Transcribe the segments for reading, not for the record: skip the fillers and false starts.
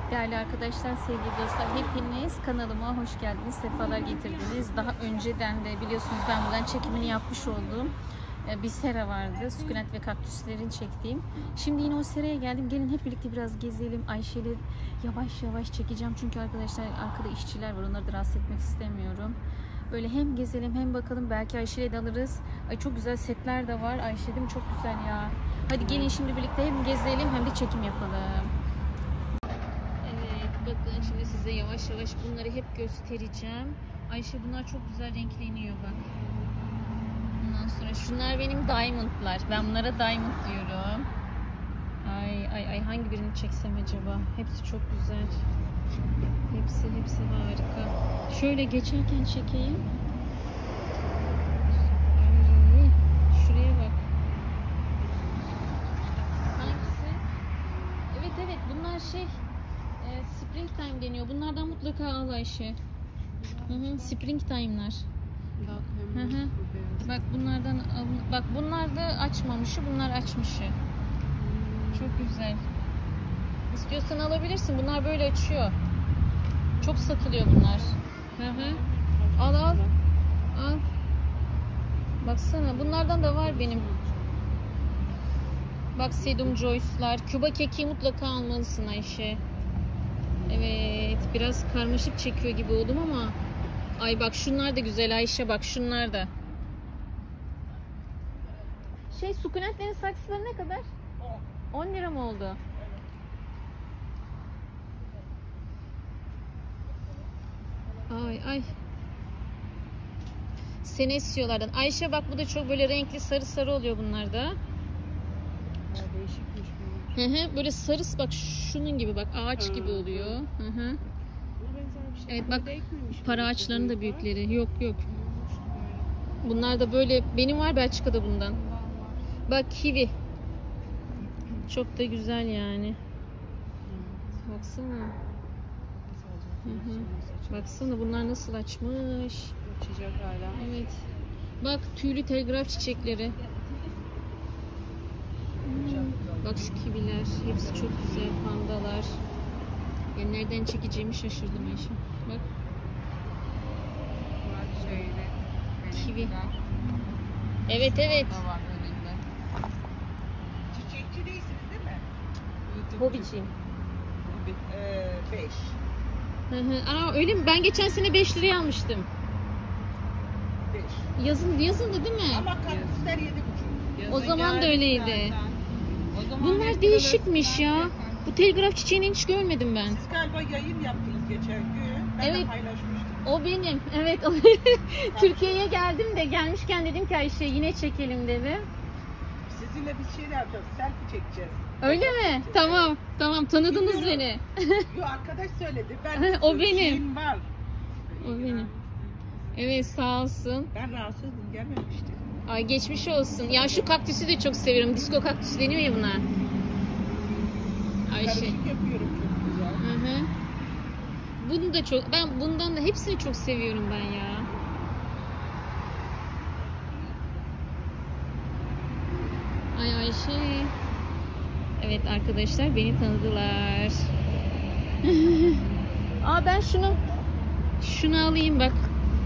Değerli arkadaşlar, sevgili dostlar, hepiniz kanalıma hoş geldiniz, sefalar getirdiniz. Daha önceden de biliyorsunuz ben buradan çekimini yapmış olduğum bir sera vardı. Sukulent ve kaktüslerin çektiğim. Şimdi yine o seraya geldim. Gelin hep birlikte biraz gezelim. Ayşe'yle yavaş yavaş çekeceğim. Çünkü arkadaşlar arkada işçiler var. Onları da rahatsız etmek istemiyorum. Böyle hem gezelim hem bakalım. Belki Ayşe'yle de alırız. Ay çok güzel setler de var. Ayşe'dim çok güzel ya. Hadi gelin şimdi birlikte hem gezelim hem de çekim yapalım. Bakın şimdi size yavaş yavaş bunları hep göstereceğim. Ayşe bunlar çok güzel renkleniyor bak. Ondan sonra şunlar benim diamondlar. Ben bunlara diamond diyorum. Ay hangi birini çeksem acaba? Hepsi çok güzel. Hepsi harika. Şöyle geçerken çekeyim. Ay, şuraya bak. Hangisi? Evet bunlar Springtime deniyor. Bunlardan mutlaka al Ayşe. Springtime'lar. Bak bunlardan al. Bak bunlar da açmamışı, bunlar açmışı. Çok güzel. İstiyorsan alabilirsin. Bunlar böyle açıyor. Çok satılıyor bunlar. Al. Baksana bunlardan da var benim. Bak Sedum Joyce'lar. Küba keki mutlaka almalısın Ayşe. Evet, biraz karmaşık çekiyor gibi oldum ama ay bak şunlar da güzel Ayşe, bak şunlar da. Sukulentlerin saksıları ne kadar? 10 lira mı oldu? Ay. Senesiolardan. Ayşe bak bu da çok böyle renkli sarı oluyor bunlar da. Değişikmiş. Böyle sarıs bak şunun gibi bak ağaç gibi oluyor. Evet bak para ağaçlarının da büyükleri. Yok. Bunlar da böyle benim var Belçika'da bundan. Bak kivi. Çok da güzel yani. Baksana. Baksana bunlar nasıl açmış. Açacak hala. Evet. Bak tüylü telgraf çiçekleri. Bak şu kiviler. Hepsi çok güzel. Pandalar. Yani nereden çekeceğimi şaşırdım Ayşe. Bak. Şöyle. Kivi. Evet. Çiçekçi değilsiniz değil mi? Hobiciyim. 5. Öyle mi? Ben geçen sene 5 liraya almıştım. 5. Yazındı değil mi? Ama kaktüsler 7,5. O zaman da öyleydi. Bunlar değişikmiş ya. Bu telgraf çiçeğini hiç görmedim ben. Siz galiba yayın yaptınız geçen gün. Ben de paylaşmıştım. O benim. Evet. Türkiye'ye geldim de gelmişken dedim ki Ayşe yine çekelim dedim. Sizinle bir şeyler yapacağız. Selfie çekeceğiz. Öyle mi? Tamam. Tanıdınız beni. Yo arkadaş söyledi. Ben O benim. Var. O benim. Evet sağ olsun. Ben rahatsızdım gelmemiştim. Ay geçmiş olsun. Ya şu kaktüsü de çok seviyorum. Disko kaktüsü deniyor ya buna. Ayşe. Karışık yapıyorum çok güzel. Bunu da çok. Ben bundan da hepsini çok seviyorum ben ya. Ay Ayşe. Evet arkadaşlar beni tanıdılar. Ben şunu alayım bak.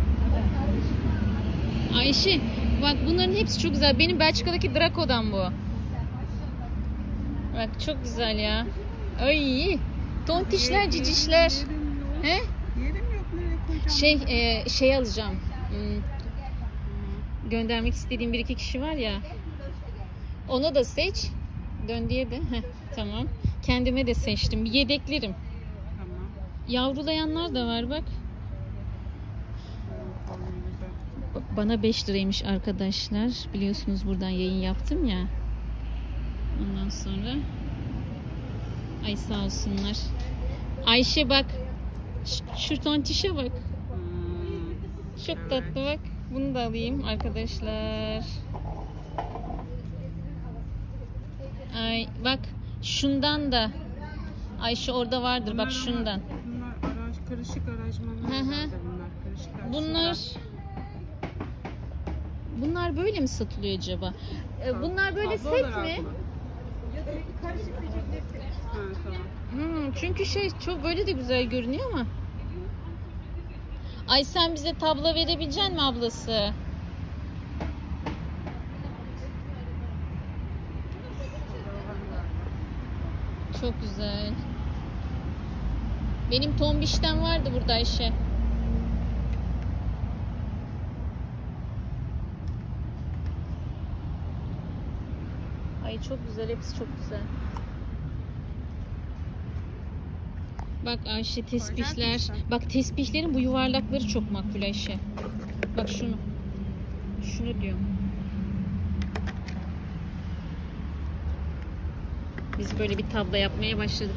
Ayşe bak bunların hepsi çok güzel. Benim Belçika'daki Draco'dan bu. Bak çok güzel ya. Ay tontişler cicişler. Yerim yok nereye koyacağım? Şey alacağım. Göndermek istediğim 1-2 kişi var ya. Onu da seç. Dön diye de. Tamam. Kendime de seçtim. Yedeklerim. Tamam. Yavrulayanlar da var bak. Bana 5 liraymış arkadaşlar. Biliyorsunuz buradan yayın yaptım ya. Ondan sonra ay sağ olsunlar. Ayşe bak. Şu tontişe bak. Çok tatlı bak. Bunu da alayım arkadaşlar. Ay bak şundan da. Ayşe orada vardır bak şundan. Bunlar karışık aranjmanlar. Bunlar böyle mi satılıyor acaba? Bunlar böyle set mi? Ya da karışık diyecekler. Tamam. Çünkü çok böyle de güzel görünüyor ama. Ay sen bize tablo verebilecek misin ablası? Çok güzel. Benim tombişten vardı burada Ayşe. Ay çok güzel, hepsi çok güzel. Bak Ayşe tesbihler. Bak tesbihlerin bu yuvarlakları çok makbul Ayşe. Bak şunu. Şunu diyorum. Biz böyle bir tablo yapmaya başladık.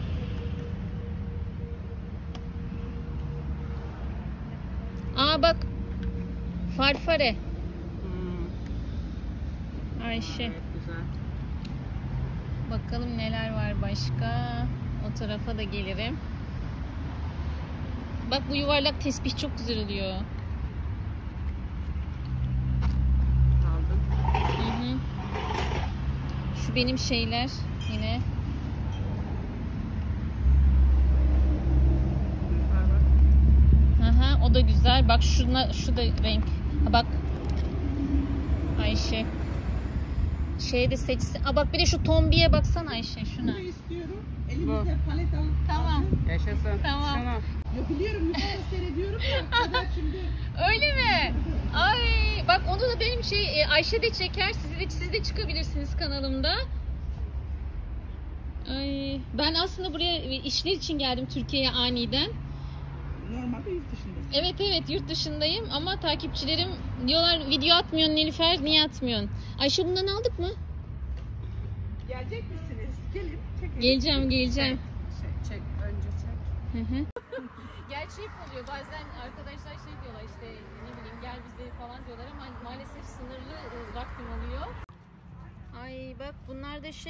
Aa bak. Farfare. Ayşe. Evet, güzel. Bakalım neler var başka. O tarafa da gelirim. Bak bu yuvarlak tesbih çok güzel oluyor. Aldım. Hı. Şu benim şeyler yine. Aha, o da güzel. Bak şu da renk. Ha, bak. Ayşe. Şeyde seçsin. Aa bak bir de şu tombiye baksana Ayşe şuna. Bunu istiyorum. Elimizde palet alıp. Tamam. Yaşasın. Tamam. Ya biliyorum yukarıda seyrediyorum ya. Kadar şimdi. Öyle mi? Ay bak onu da benim Ayşe de çeker. Siz de çıkabilirsiniz kanalımda. Ay ben aslında buraya işler için geldim Türkiye'ye aniden. Normalde yurt dışındasın. Evet yurt dışındayım ama takipçilerim diyorlar video atmıyorsun Nilüfer, niye atmıyorsun? Ayşe bundan aldık mı? Gelecek misiniz? Gelin. Çekin. Geleceğim. Çek. Önce çek. Hı. Gerçi hep oluyor. Bazen arkadaşlar diyorlar işte ne bileyim gel bize falan diyorlar ama maalesef sınırlı vaktim oluyor. Ay bak bunlar da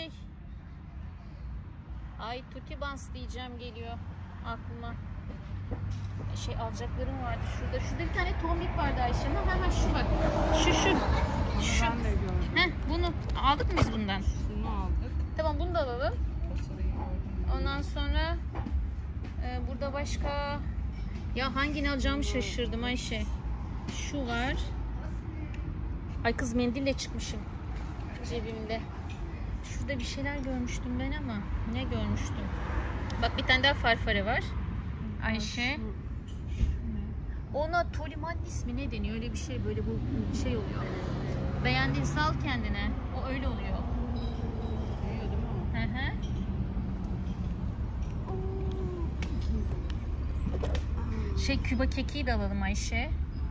Ay Tutti Bans diyeceğim geliyor aklıma. Alacaklarım vardı şurada. Şurada bir tane tombik vardı Ayşe'nin. Hemen şu bak. Şu. Ben de gördüm. Bunu aldık mı biz bundan? Şunu aldık. Tamam bunu da alalım. Posayı gördüm. Ondan sonra burada başka hangini alacağımı şaşırdım Ayşe. Şu var. Ay kız mendille çıkmışım cebimde. Şurada bir şeyler görmüştüm ben ama ne görmüştüm? Bak bir tane daha farfare var. Ayşe. Ona Toliman ismi ne deniyor? Öyle bir şey böyle bu şey oluyor. Beğendiyse al kendine. O öyle oluyor. Duyuyor değil mi o? Küba kekiği de alalım Ayşe.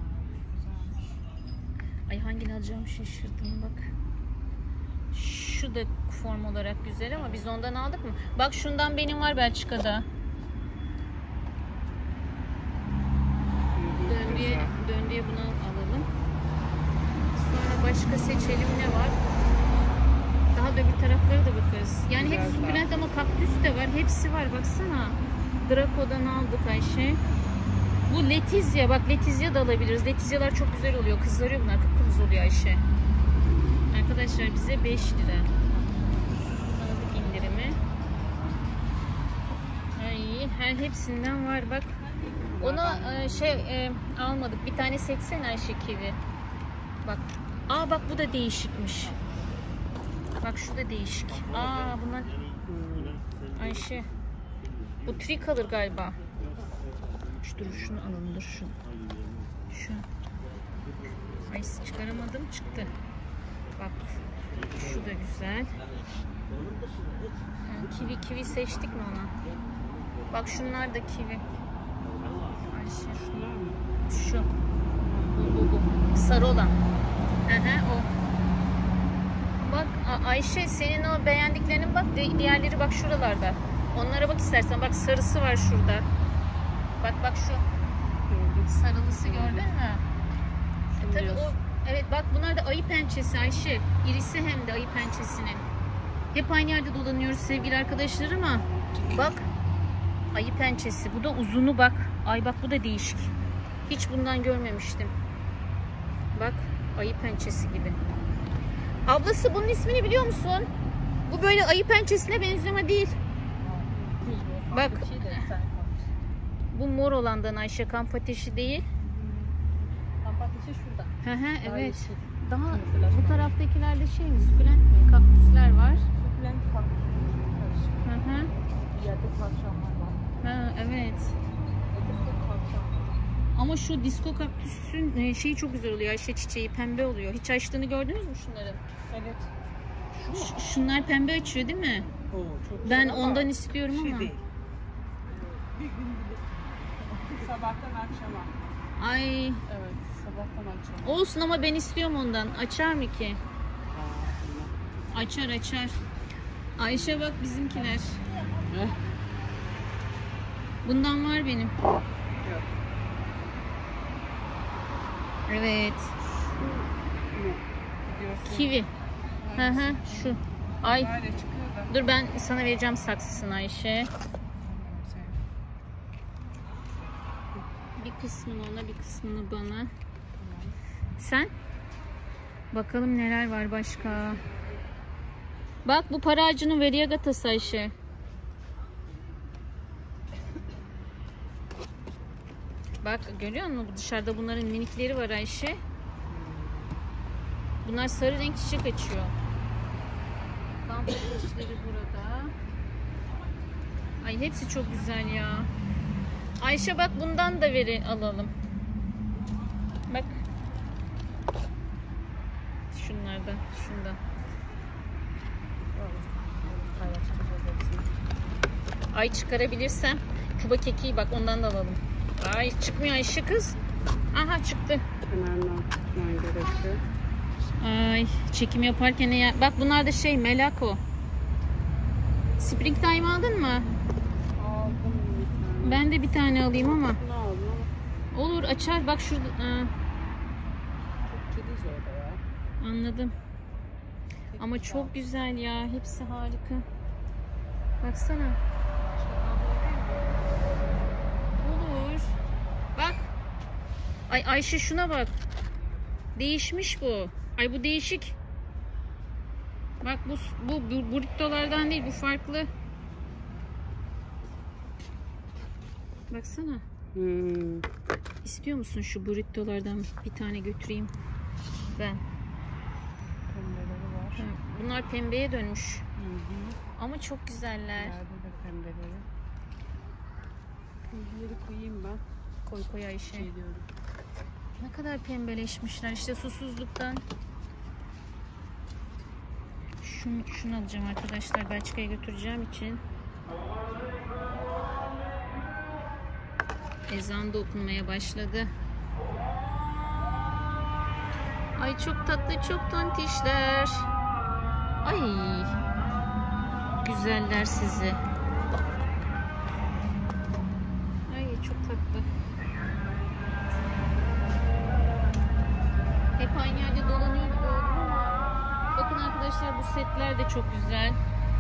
Ay hangini alacağım şaşırdım bak. Şu da form olarak güzel ama biz ondan aldık mı? Bak şundan benim var Belçika'da. Döndüye bunu alalım. Sonra başka seçelim ne var? Daha da bir taraflara da bakarız. Yani hep sukulent ama kaktüs de var. Hepsi var baksana. Draco'dan aldık Ayşe. Bu letizya. Bak letizya da alabiliriz. Letizyalar çok güzel oluyor. Kızarıyor bunlar. Kıpkırmızı oluyor Ayşe. Arkadaşlar bize 5 lira. Aldık indirimi. Ay, hepsinden var bak. Ona almadık. Bir tane seçsene Ayşe kivi. Bak. Bak bu da değişikmiş. Bak şu da değişik. Bunlar Ayşe. Bu tricolor galiba. Dur şunu alalım dur şu. Ay çıkaramadım çıktı. Bak şu da güzel. Kivi seçtik mi ona? Bak şunlar da kivi. Ayşe şu. Bu. Sarı olan. O. Bak Ayşe senin o beğendiklerinin bak diğerleri bak şuralarda. Onlara bak istersen. Bak sarısı var şurada. Bak şu. Sarılısı gördün mü? Tabii o. Evet bak bunlar da ayı pençesi Ayşe. İrisi hem de ayı pençesinin. Hep aynı yerde dolanıyoruz sevgili arkadaşlar ama bak ayı pençesi. Bu da uzunu bak. Ay bak bu da değişik. Hiç bundan görmemiştim. Bak ayı pençesi gibi. Ablası bunun ismini biliyor musun? Bu böyle ayı pençesine benziyor ama değil. Bak. Şey de sen konuş. Bu mor olandan Ayşe, kamp ateşi değil. Kamp ateşi şurada. Hı hı, Daha evet. yeşil. Daha Kırmızılar. bu taraftakilerde şey mi? Sukulent mi? Kaktüsler var. Sukulent kaktüsü karışık. Hı hı. Bir yerde tavşanlar var. Ha, evet. Öteki tavşan. Ama şu disco kaktüsün şeyi çok güzel oluyor. Ayşe, çiçeği pembe oluyor. Hiç açtığını gördünüz mü şunları? Evet. Şu mu? Şunlar pembe açıyor değil mi? Oo, çok Ben güzel ama ondan istiyorum şey ama. değil. Bir gün bile. Sabahtan akşama. Ay, Evet, sabahtan akşama. olsun ama ben istiyorum ondan. Açar mı ki? Aa, Açar açar. Ayşe bak bizimkiler. tamam. Bundan var benim. Yok. Evet. Ne? Gidiyorsun. Kivi. Hı hı, şu. Ay, Nerede çıkıyor da? dur ben sana vereceğim saksısını Ayşe. Bir kısmını ona, bir kısmını bana. Sen? Bakalım neler var başka. Bak bu para ağacının variegatası Ayşe. Bak görüyor musun? Dışarıda bunların minikleri var Ayşe. Bunlar sarı renk çiçek açıyor. Kamp ateşleri burada. Ay hepsi çok güzel ya. Ayşe bak bundan da alalım. Bak. Şunlardan, şundan. Ay çıkarabilirsem. Küba kekiği bak ondan da alalım. Ay çıkmıyor Ayşe kız. Aha çıktı. Kenarına tutman gerekiyor. Ay çekim yaparken bak bunlar da şey melako. Springtime aldın mı? Aldım bir tane. Ben de bir tane alayım ama. Bunu aldım ama Olur açar bak şurada. çok kediz orada ya. Anladım. Ama çok güzel ya. Hepsi harika. Baksana. Olur. Bak. Ay Ayşe şuna bak. Değişmiş bu. Ay bu değişik. Bak bu burritolardan değil, bu farklı. Baksana. İstiyor musun şu burritolardan bir tane götüreyim ben? Pembeleri var. Bunlar pembeye dönmüş. Hı. Ama çok güzeller. Nerede de pembeleri. Pembeleri koyayım ben. Koy koy Ayşe. Şey diyorum. Ne kadar pembeleşmişler işte susuzluktan. Şunu alacağım arkadaşlar. Belçika'ya götüreceğim için. Ezan da okunmaya başladı. Ay çok tatlı, çok tontişler. Ay güzeller sizi. Ay çok tatlı. Hep aynı yerde dolanıyor gibi oldum ama bakın arkadaşlar bu setler de çok güzel.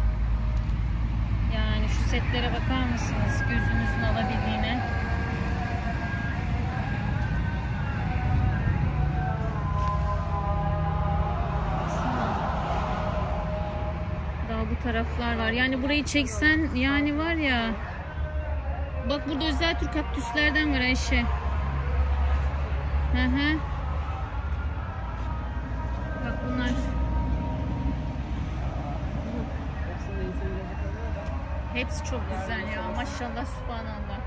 Yani şu setlere bakar mısınız? Gözünüzün alabildiğine. Daha bu taraflar var. Yani burayı çeksen yani var ya. Bak burada özel tür kaktüslerden var Ayşe. Hı hı. Bak bunlar. Hepsi çok güzel ya. Maşallah subhanallah.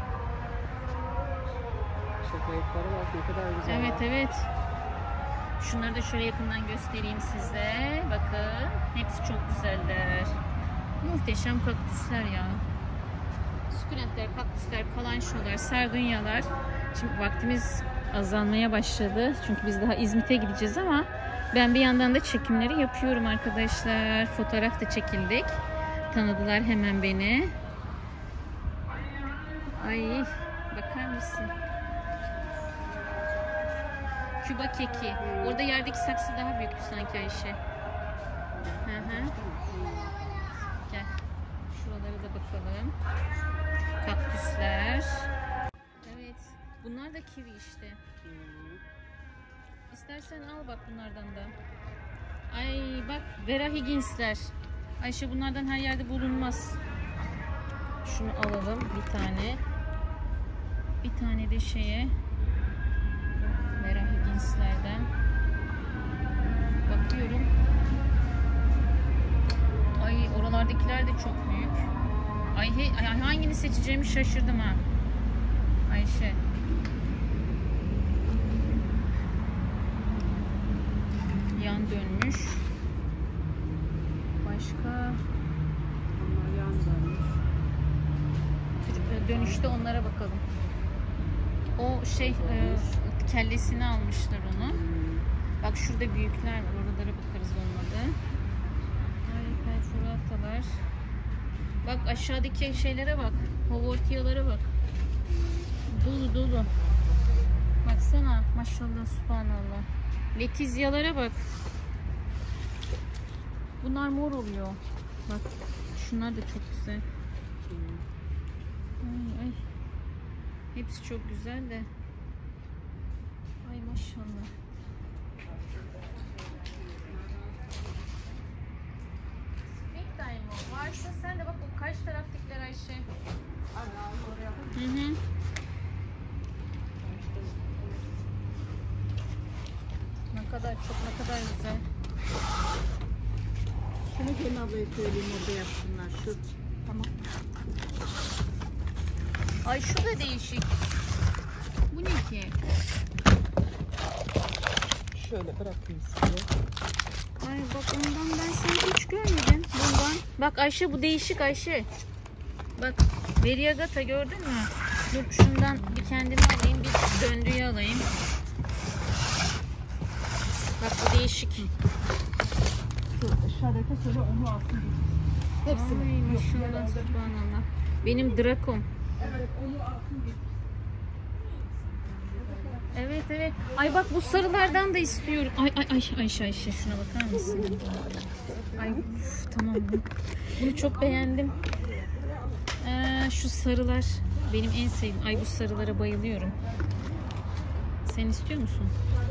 Şakayıkları bak ne kadar güzel. Evet evet. Şunları da şöyle yakından göstereyim size. Bakın. Hepsi çok güzeller. Muhteşem kaktüsler ya. Sukulentler, kaktüsler, kalançolar, sardunyalar. Şimdi vaktimiz azalmaya başladı. Çünkü biz daha İzmit'e gideceğiz ama ben bir yandan da çekimleri yapıyorum arkadaşlar. Fotoğraf da çekildik. Tanıdılar hemen beni. Ay bakar mısın? Küba keki. Orada yerdeki saksı daha büyüktü sanki Ayşe. Hı hı. Gel. Şuralara da bakalım. Kaktüsler. Evet. Bunlar da kivi işte. İstersen al bak bunlardan da. Ay bak Vera Higgins'ler. Ayşe bunlardan her yerde bulunmaz. Şunu alalım bir tane. Bir tane de şeye Vera Higgins'lerden bakıyorum. Ay oralardakiler de çok büyük. Ay hangini seçeceğimi şaşırdım ha. Ayşe. Yan dönmüş. Başka? Onlar yan dönmüş. Dönüşte onlara bakalım. O şey kellesini almışlar onu. Bak şurada büyükler var. Oralara bakarız olmadı. Ay perforatalar. Bak aşağıdaki şeylere bak. Hovortiyalara bak. Dolu dolu. Baksana. Maşallah subhanallah. Letizyalara bak. Bunlar mor oluyor. Bak şunlar da çok güzel. Ay. Hepsi çok güzel de. Ay maşallah. Springtime o. Varsa sen de bak o karşı taraftakiler Ayşe. Hı hı. Ne kadar güzel. Şunu Gelin ablaya söyleyeyim orada yapsınlar. Şu. Tamam. Ay şu da değişik. Bu ne ki? Şöyle bırakayım size. Ay bak ondan ben sanki hiç görmedim. Bundan. Bak Ayşe bu değişik Ayşe. Bak Variegata gördün mü? Dur şundan bir kendime alayım, bir döndüğü alayım. Bak bu değişik. Şu aşağıdaki söyle onu alsın. Hepsini. Ay maşallah subhanallah. Benim Drakom. Evet onu alsın. Evet. Ay bak bu sarılardan da istiyorum. Ay Ayşe şuna bakar mısın? Ay uf, tamam. Bunu çok beğendim. Şu sarılar benim en sevdiğim. Ay bu sarılara bayılıyorum. Sen istiyor musun?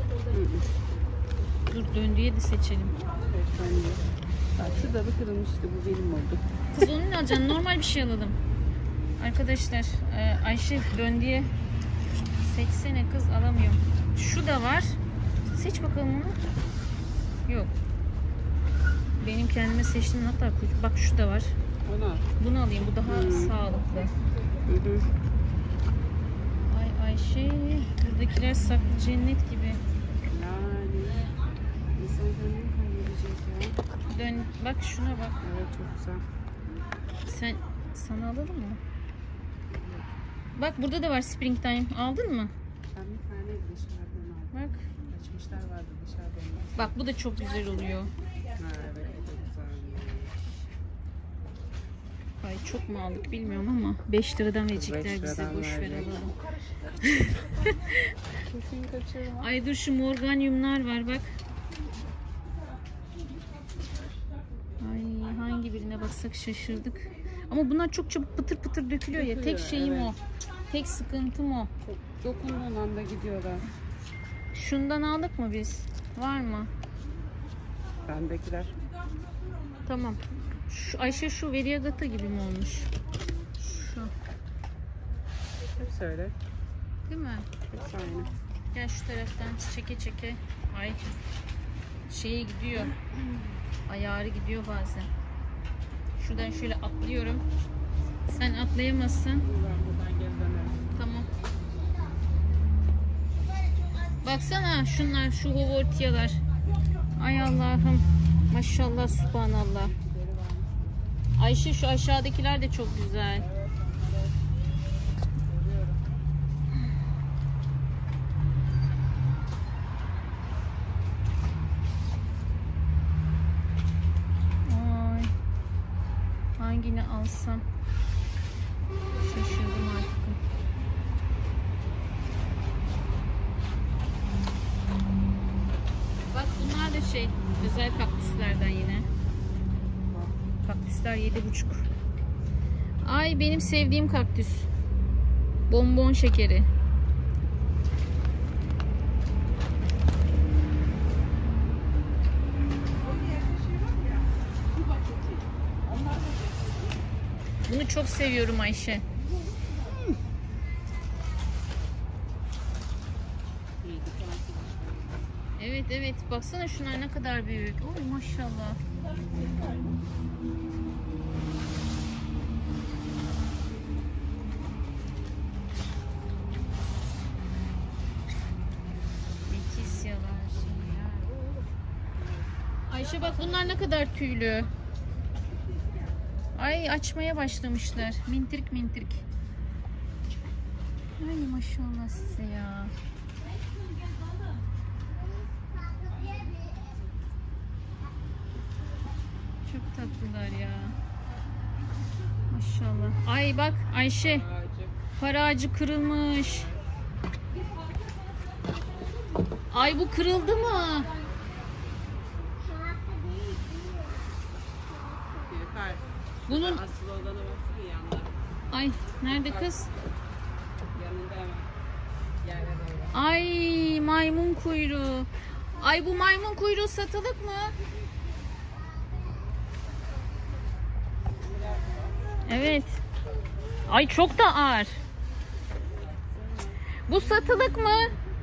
Dur döndüğüye de seçelim. Evet ben de. Bak şu da kırılmıştı, bu benim oldu. Kız onu ne alacaksın? Normal bir şey alalım. Arkadaşlar Ayşe döndüğüye seçsene kız, alamıyorum. Şu da var. Seç bakalım onu. Yok. Benim kendime seçtiğim hatta bak şu da var. Ona. Bunu alayım. Bu daha sağlıklı. Ay Ayşe buradakiler saklı cennet gibi. Yani insan gönlünü kaybedecek ya. Dön bak şuna bak. Evet çok güzel. Sana alalım mı? Bak burada da var Springtime. Aldın mı? Ben bir tane dışarıdan aldım. Bak. Açmışlar vardı dışarıdan. Bak bu da çok güzel oluyor. Ha evet o da güzel. Ay çok mu aldık bilmiyorum ama 5 liradan verecekler 5 bize. liradan Boş ver verecek. alalım. Kesin kaçırma. Ay dur şu morganyumlar var bak. Ay hangi birine baksak şaşırdık. Ama bunlar çok çabuk pıtır pıtır dökülüyor ya. Tek şeyim evet. o. Tek sıkıntım o. Dokunduğun anda gidiyorlar. Şundan aldık mı biz? Var mı? Bendekiler. Tamam. Şu Ayşe şu Variegata gibi mi olmuş? Şu. Hepsi öyle. Değil mi? Hepsi aynı. Gel şu taraftan çeke. Ay. Şeye gidiyor. Ayarı gidiyor bazen. Şuradan şöyle atlıyorum. Sen atlayamazsın. Ben buradan geri dönerim. Tamam. Baksana şunlar, şu hovortiyalar. Ay Allah'ım. Maşallah subhanallah. Ayşe şu aşağıdakiler de çok güzel. Ay. Hangini alsam? Şaşırdım artık. Bak bunlar da şey, özel kaktüslerden yine. Kaktüsler 7,5. Ay benim sevdiğim kaktüs. Bonbon şekeri. Bunu çok seviyorum Ayşe. Evet evet. Baksana şunlar ne kadar büyük. Oy maşallah. Letizyalar, şeyler. Ayşe bak bunlar ne kadar tüylü. Ay açmaya başlamışlar. Mintrik mintrik. Ay maşallah size ya. Çok tatlılar ya. Maşallah. Ay bak Ayşe. Para ağacı kırılmış. Ay bu kırıldı mı? Bunun asıl olanı baksana yanında. ay nerede kız? Yanında hemen. Yerde doğru. Ay maymun kuyruğu. Ay bu maymun kuyruğu satılık mı? Evet. Ay çok da ağır. Bu satılık mı?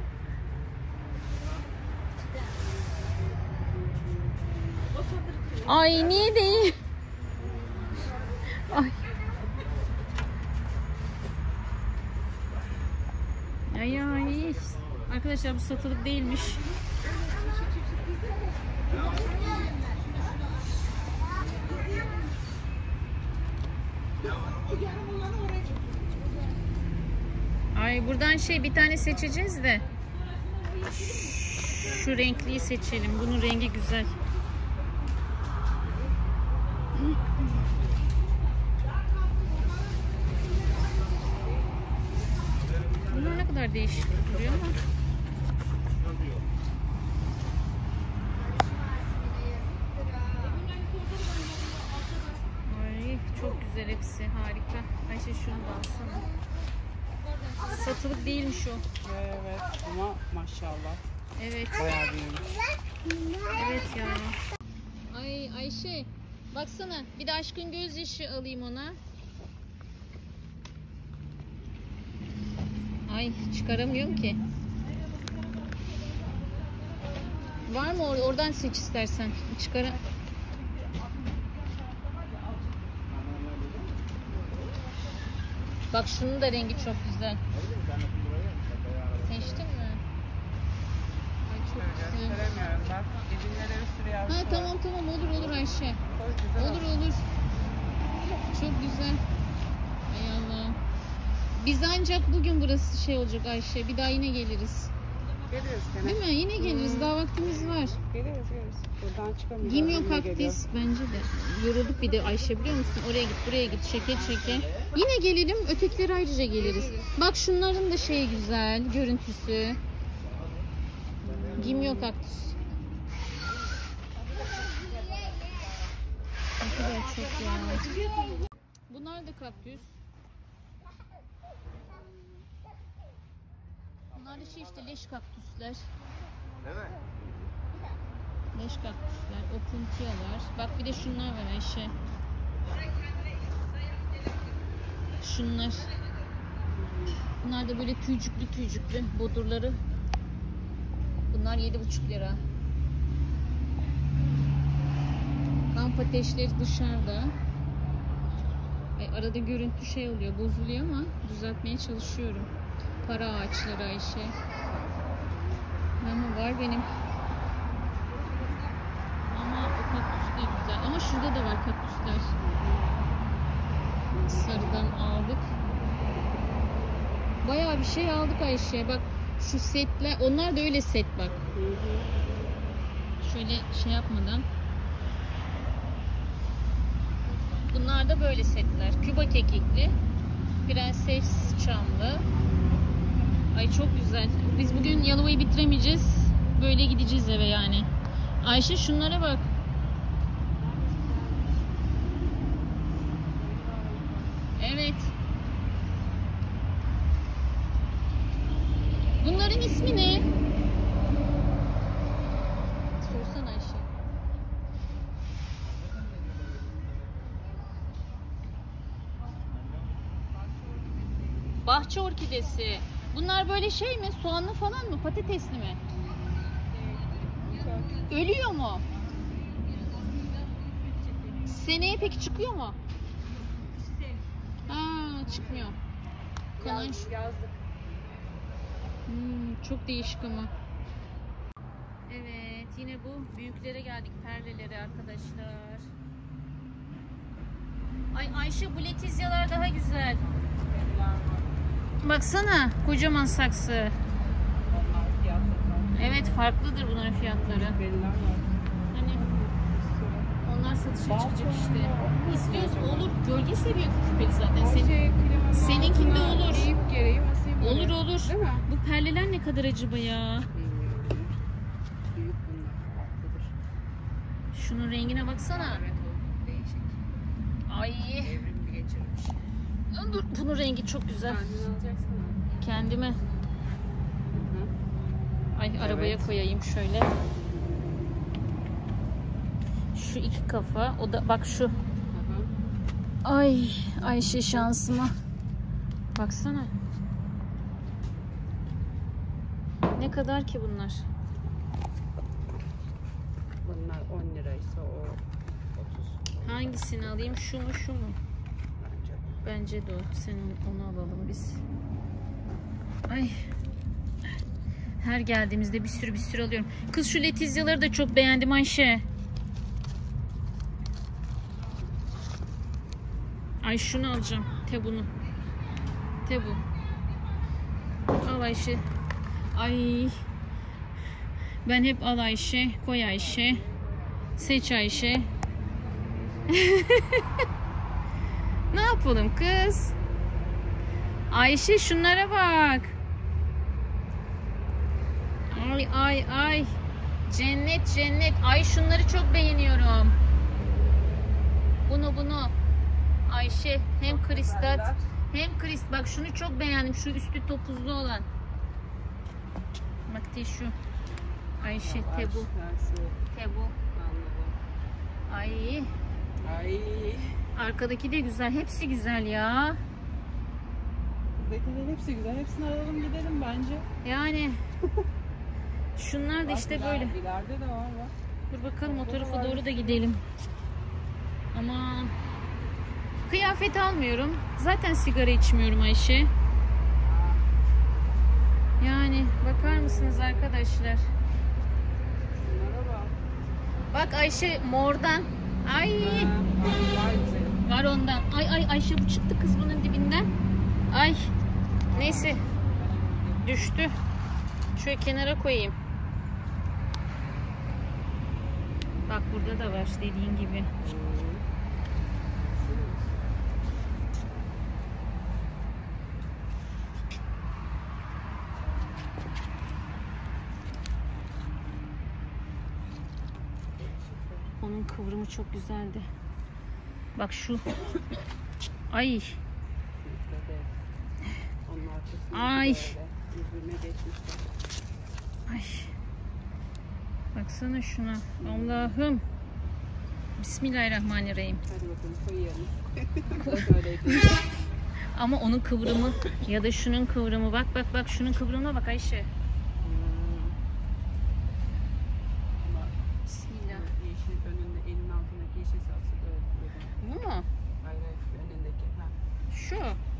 Ay niye değil? Ay. Ay ay. Arkadaşlar bu satılık değilmiş. Ay buradan bir tane seçeceğiz de. Şu renkliyi seçelim. Bunun rengi güzel. Bunlar ne kadar değişik duruyor ama. Ay çok güzel hepsi. Harika. Ayşe şunu da alsana. Satılık değilmiş o. Evet ama maşallah. Evet. Bayağı büyümüş. Evet yani. Ay Ayşe baksana bir de aşkın gözyaşı alayım ona. Ay çıkaramıyorum ki. Var mı oradan seç istersen. Çıkara. Bak şunun da rengi çok güzel. Seçtin mi? Ay çok güzel. Gösteremiyorum bak. Dibinlere bir sürü yavrusu Ha var. tamam olur Ayşe. Çok güzel Olur. Çok güzel. Ay Allah. Biz ancak bugün burası olacak Ayşe. Bir daha yine geliriz. Geliriz gene. Değil mi? Yine geliriz. Daha vaktimiz var. Geliriz. Buradan çıkamayacağız. Gimyo Yine geliyor. kaktüs bence de. Yorulduk bir de Ayşe biliyor musun? Oraya git buraya git çeke. Yine gelelim. Ötekileri ayrıca geliriz. Bak şunların da güzel. Görüntüsü. Gimyo kaktüs. Ne kadar çok ya. Bunlar da kaktüs. Bunlar da işte leş kaktüsler. Leş kaktüsler, opuntiyalar. Bak bir de şunlar var Ayşe. Şunlar. Bunlar da böyle tüycüklü bodurları. Bunlar 7,5 lira. Kamp ateşleri dışarıda. Arada görüntü oluyor, bozuluyor ama düzeltmeye çalışıyorum. Para ağaçları Ayşe. Ama var benim. Ama o kaktüs de güzel. Ama şurada da var kaktüsler. Sarıdan aldık. Bayağı bir şey aldık Ayşe. Bak şu setler. Onlar da öyle set bak. Şöyle yapmadan. Bunlar da böyle setler. Küba kekikli. Prenses çamlı. Ay çok güzel. Biz bugün Yalova'yı bitiremeyeceğiz. Böyle gideceğiz eve yani. Ayşe şunlara bak. Evet. Bunların ismi ne? Sorsana Ayşe. bahçe orkidesi. Bunlar böyle şey mi? Soğanlı falan mı? Patatesli mi? Ölüyor mu? Seneye peki çıkıyor mu? Ha, çıkmıyor. Yazlık. Çok değişik ama. Evet, yine bu büyüklere geldik, perlelere arkadaşlar. Ay Ayşe, bu letizyalar daha güzel. Baksana, kocaman saksı. Evet, farklıdır bunların fiyatları. Hani onlar satışa çıkacak işte. İstiyoruz, olur. Gölge seviyor küpeli zaten. Seninkinde olur. Olur olur. Bu perleler ne kadar acaba ya? Şunun rengine baksana. Ay. Dur, bunun rengi çok güzel. Kendime. Ay, arabaya koyayım şöyle. Şu iki kafa. O da bak şu. Ay Ayşe, şansıma. Baksana. Ne kadar ki bunlar? Bunlar 10 liraysa o 30. Hangisini alayım? Şu mu şu mu? Bence de o. Sen onu alalım biz. Ay. Her geldiğimizde bir sürü alıyorum. Kız, şu letizyaları da çok beğendim Ayşe. Ay, şunu alacağım. Tebu'nu. Tebu. Al Ayşe. Ay. Ben hep al Ayşe, koy Ayşe. Seç Ayşe. Ne yapalım kız? Ayşe, şunlara bak. Ay ay ay. Cennet cennet. Ay, şunları çok beğeniyorum. Bunu. Ayşe, hem kristal hem krist. Bak, şunu çok beğendim. Şu üstü topuzlu olan. Bak, şu. Ayşe, Tebu. Tebu. Ay. Arkadaki de güzel. Hepsi güzel ya. Buradakilerin hepsi güzel. Hepsini alalım gidelim bence. Yani. Şunlar da işte böyle. İleride de var bak. Dur bakalım, o tarafa doğru da gidelim. Aman. Kıyafet almıyorum. Zaten sigara içmiyorum Ayşe. Yani bakar mısınız arkadaşlar? Bak Ayşe, mordan. Ay. Var ondan. Ay Ayşe, bu çıktı kız bunun dibinden. Ay. Neyse. Düştü. Şöyle kenara koyayım. Bak, burada da var dediğin gibi. Onun kıvrımı çok güzeldi. Bak şu. Ay. Ay. Ay. Baksana şuna. Allah'ım. Bismillahirrahmanirrahim. Hadi bakalım, koyalım. Ama onun kıvrımı ya da şunun kıvrımı. Bak şunun kıvrımına bak Ayşe. Bismillah. Yeşil önünde, elin altındaki yeşil salsı böyle. Bu mu? Hayır, önündeki. Şu.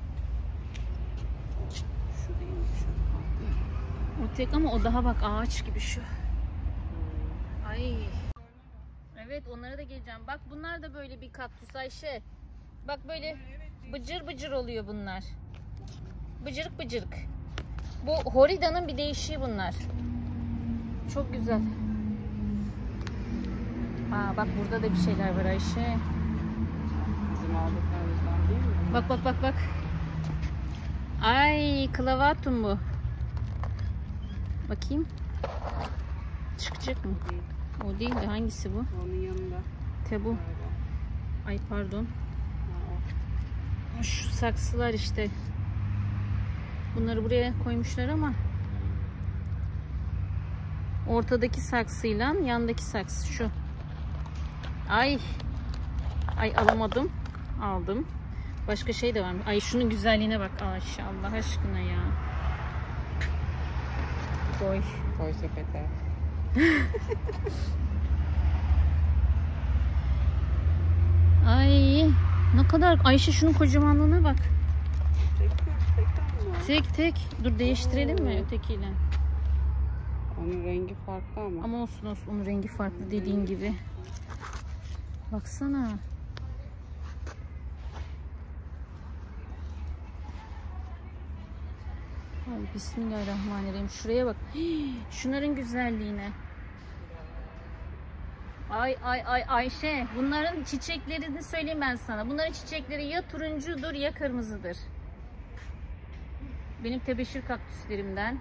Şu değil mi? Şu. O tek ama o daha bak ağaç gibi şu. Ay. Evet, onlara da geleceğim. Bak, bunlar da böyle bir kaktüs Ayşe. Bak, böyle bıcır oluyor bunlar. Bıcırık. Bu Horida'nın bir değişiği bunlar. Çok güzel. Aa, bak burada da bir şeyler var Ayşe. Bizim aldıklarımızdan değil mi? Bak. Ay, clavatum bu. Bakayım. Çıkacak mı? O değil de hangisi bu? Onun yanında. Tebu. Ay pardon. Şu saksılar işte. Bunları buraya koymuşlar ama ortadaki saksıyla yandaki saksı şu. Ay alamadım. Aldım. Başka şey de var mı? Ay şunun güzelliğine bak Ayşe, Allah aşkına ya. Koy. Koy sepete. Ay ne kadar Ayşe, şunun kocamanlığına bak. Tek. Tek. Dur değiştirelim mi ötekiyle? Onun rengi farklı ama. Ama olsun onun rengi farklı dediğin gibi. Baksana. Ay bismillahirrahmanirrahim. Şuraya bak. Hii, şunların güzelliğine. Ay Ayşe, bunların çiçeklerini söyleyeyim ben sana. Bunların çiçekleri ya turuncudur ya kırmızıdır. Benim tebeşir kaktüslerimden.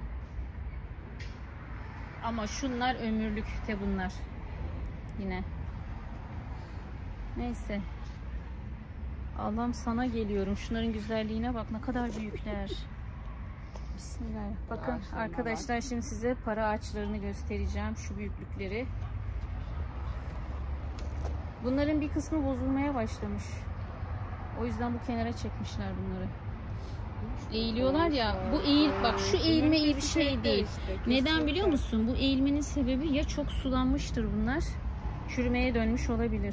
Ama şunlar ömürlükte bunlar. Yine. Neyse. Allah'ım sana geliyorum. Şunların güzelliğine bak, ne kadar büyükler. Bismillah. Bakın arkadaşlar, şimdi size para ağaçlarını göstereceğim. Şu büyüklükleri. Bunların bir kısmı bozulmaya başlamış. O yüzden bu kenara çekmişler bunları. Eğiliyorlar ya. Bu bak şu eğilme iyi bir şey değil. Neden biliyor musun? Bu eğilmenin sebebi ya çok sulanmıştır bunlar. Çürümeye dönmüş olabilir.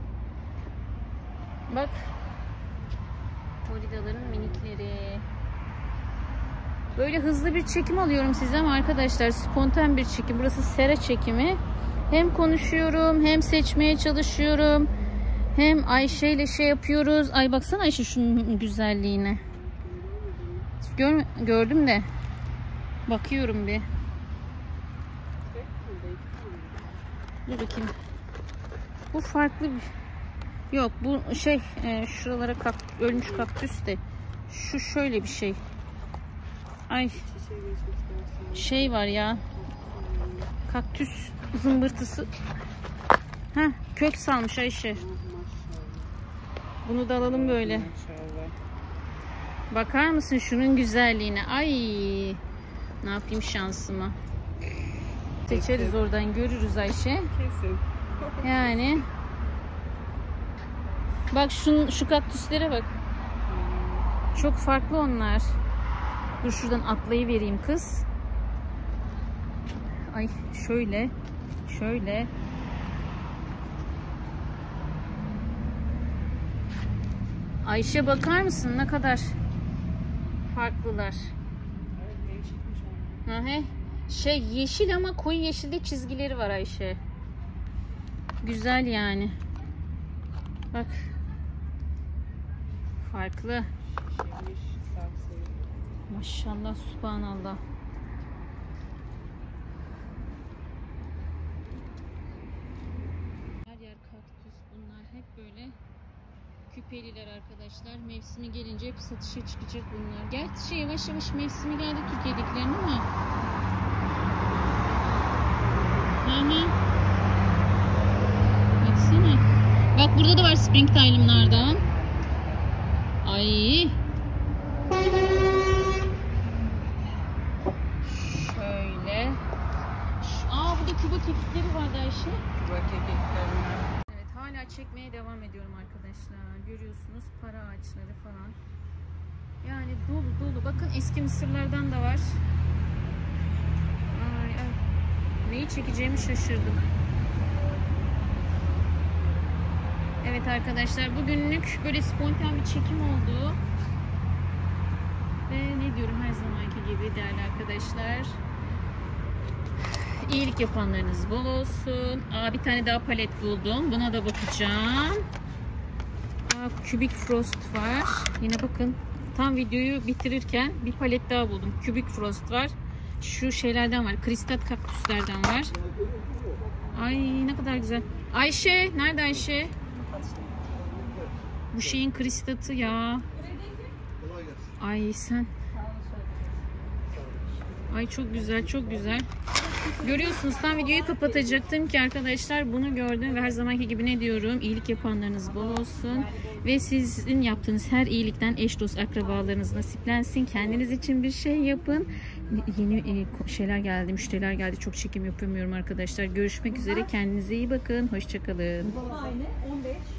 Bak. Floridaların minikleri. Böyle hızlı bir çekim alıyorum size ama arkadaşlar spontan bir çekim. Burası sera çekimi. Hem konuşuyorum, hem seçmeye çalışıyorum. Hem Ayşe ile şey yapıyoruz. Ay baksana Ayşe şunun güzelliğine. Gördüm de. Bakıyorum bir. Dur bakayım. Bu farklı bir... Yok bu şey şuralara ölmüş kaktüs de. Şu şöyle bir şey. Ay. Şey var ya. Kaktüs zımbırtısı. Heh, kök salmış Ayşe. Bunu da alalım böyle. Bakar mısın şunun güzelliğine? Ay. Ne yapayım şansıma. Seçeriz oradan, görürüz Ayşe. Kesin. Yani. Bak şu kaktüslere bak. Çok farklı onlar. Dur şuradan atlayıvereyim kız. Ay şöyle. Şöyle. Ayşe bakar mısın ne kadar farklılar. Hı. Şey yeşil ama koyu yeşilde çizgileri var Ayşe. Güzel yani. Bak. Farklı. Maşallah, subhanallah. Her yer kaktüs. Bunlar hep böyle küpeliler arkadaşlar. Mevsimi gelince hep satışa çıkacak bunlar. Gerçi yavaş yavaş mevsimi geldi Türkiye'dekilerin ama. Baksana. Bak burada da var springtime'lardan. Ay. Şöyle. Burada Küba kekikleri vardı Ayşe. Küba kekikleri. Evet, hala çekmeye devam ediyorum arkadaşlar. Görüyorsunuz para ağaçları falan. Yani dolu. Bakın eski mısırlardan da var. Ay. Neyi çekeceğimi şaşırdım. Evet arkadaşlar, bugünlük böyle spontan bir çekim oldu. Ve ne diyorum her zamanki gibi değerli arkadaşlar. İyilik yapanlarınız bol olsun. Bir tane daha palet buldum. Buna da bakacağım. Kübik Frost var. Yine bakın tam videoyu bitirirken bir palet daha buldum. Kübik Frost var. Şu şeylerden var. Kristal kaktüslerden var. Ay ne kadar güzel. Ayşe. Nerede Ayşe? Bu şeyin kristatı ya. Ay sen. Ay çok güzel, çok güzel. Görüyorsunuz tam videoyu kapatacaktım ki arkadaşlar bunu gördüm ve her zamanki gibi ne diyorum? İyilik yapanlarınız bol olsun ve sizin yaptığınız her iyilikten eş dost akrabalarınız nasiplensin. Kendiniz için bir şey yapın. Yeni şeyler geldi, müşteriler geldi. Çok çekim yapamıyorum arkadaşlar. Görüşmek üzere. Kendinize iyi bakın. Hoşça kalın.